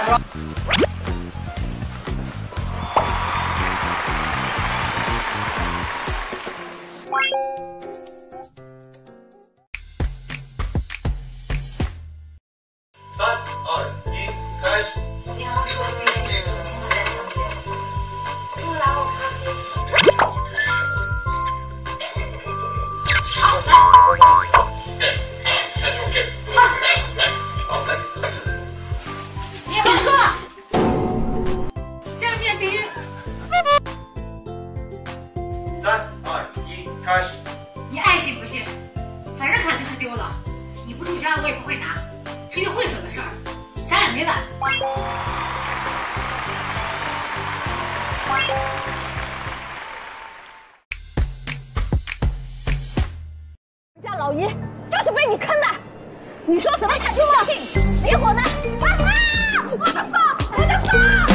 老于就是被你坑的，你说什么他就相信，结果呢？我的爸，我的爸，我的爸！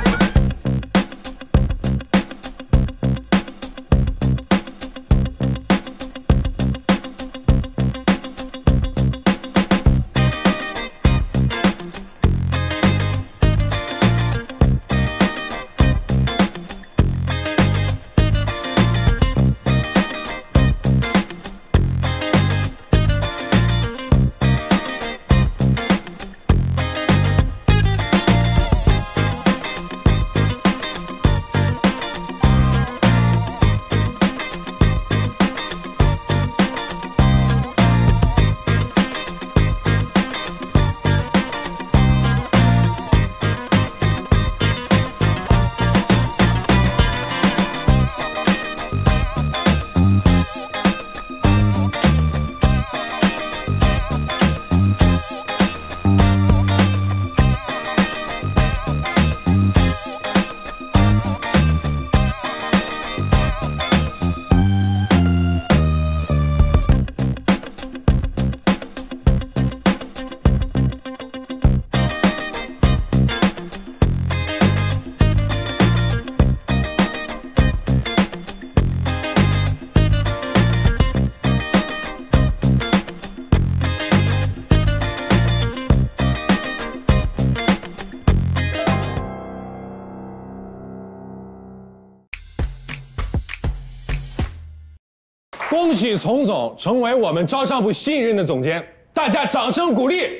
恭喜丛总成为我们招商部新任的总监，大家掌声鼓励。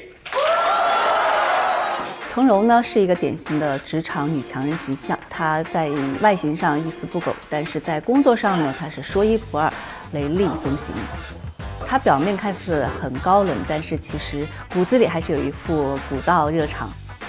从容呢是一个典型的职场女强人形象，她在外形上一丝不苟，但是在工作上呢，她是说一不二，雷厉风行。她表面看似很高冷，但是其实骨子里还是有一副古道热肠。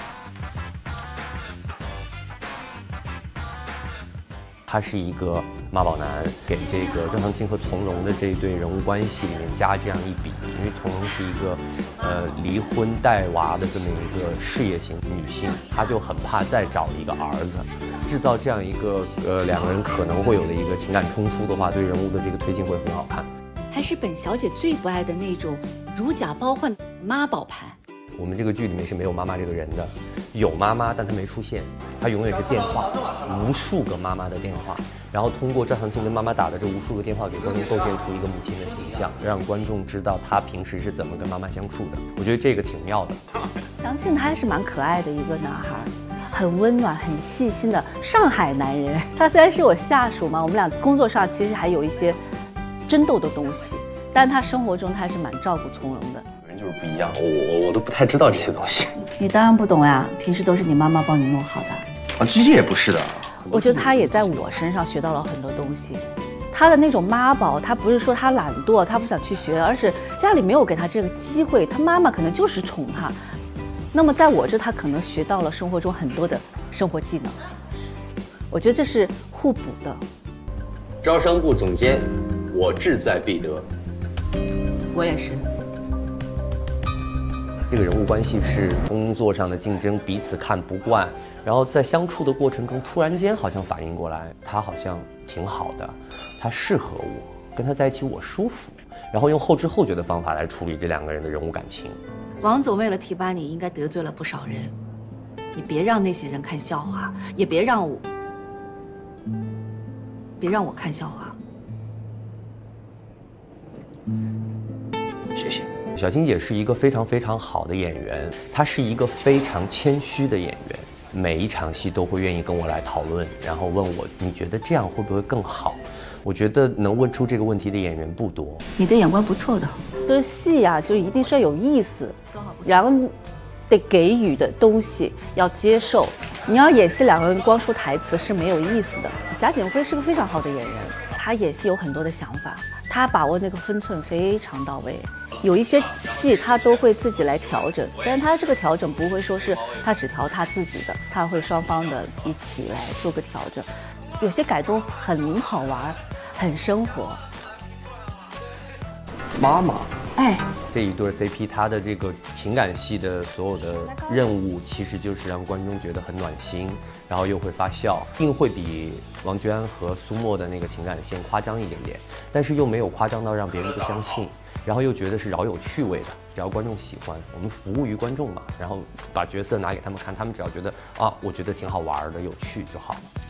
他是一个妈宝男，给这个郑长青和从容的这一对人物关系里面加这样一笔，因为从容是一个离婚带娃的这么一个事业型女性，她就很怕再找一个儿子，制造这样一个两个人可能会有的一个情感冲突的话，对人物的这个推进会很好看。 还是本小姐最不爱的那种如假包换妈宝牌。 我们这个剧里面是没有妈妈这个人的，有妈妈，但她没出现，她永远是电话，无数个妈妈的电话，然后通过赵长青跟妈妈打的这无数个电话，给观众构建出一个母亲的形象，让观众知道她平时是怎么跟妈妈相处的。我觉得这个挺妙的。 长庆他还是蛮可爱的一个男孩，很温暖、很细心的上海男人。他虽然是我下属嘛，我们俩工作上其实还有一些争斗的东西，但他生活中他还是蛮照顾从容的。 人就是不一样，我都不太知道这些东西。 你当然不懂呀，平时都是你妈妈帮你弄好的。 啊，这也不是的。 我觉得他也在我身上学到了很多东西。他的那种妈宝，他不是说他懒惰，他不想去学，而是家里没有给他这个机会，他妈妈可能就是宠他。那么在我这，他可能学到了生活中很多的生活技能。我觉得这是互补的。 招商部总监，我志在必得。 我也是。 这个人物关系是工作上的竞争，彼此看不惯，然后在相处的过程中，突然间好像反应过来，他好像挺好的，他适合我，跟他在一起我舒服，然后用后知后觉的方法来处理这两个人的人物感情。 王总为了提拔你，应该得罪了不少人，你别让那些人看笑话，也别让我看笑话。 谢谢。 小欣姐是一个非常非常好的演员，她是一个非常谦虚的演员，每一场戏都会愿意跟我来讨论，然后问我你觉得这样会不会更好？我觉得能问出这个问题的演员不多。 你的眼光不错的， 就是戏啊，就一定是要有意思，然后得给予的东西要接受。你要演戏两个人光说台词是没有意思的。贾景辉是个非常好的演员，他演戏有很多的想法，他把握那个分寸非常到位。有一些戏他都会自己来调整，但是他这个调整不会说是他只调他自己的，他会双方的一起来做个调整。有些改动很好玩，很生活。 妈妈， 哎， 这一对 CP， 他的这个情感戏的所有的任务，其实就是让观众觉得很暖心，然后又会发笑，一定会比王娟和苏沫的那个情感线夸张一点点，但是又没有夸张到让别人不相信，然后又觉得是饶有趣味的，只要观众喜欢，我们服务于观众嘛，然后把角色拿给他们看，他们只要觉得啊，我觉得挺好玩的，有趣就好了。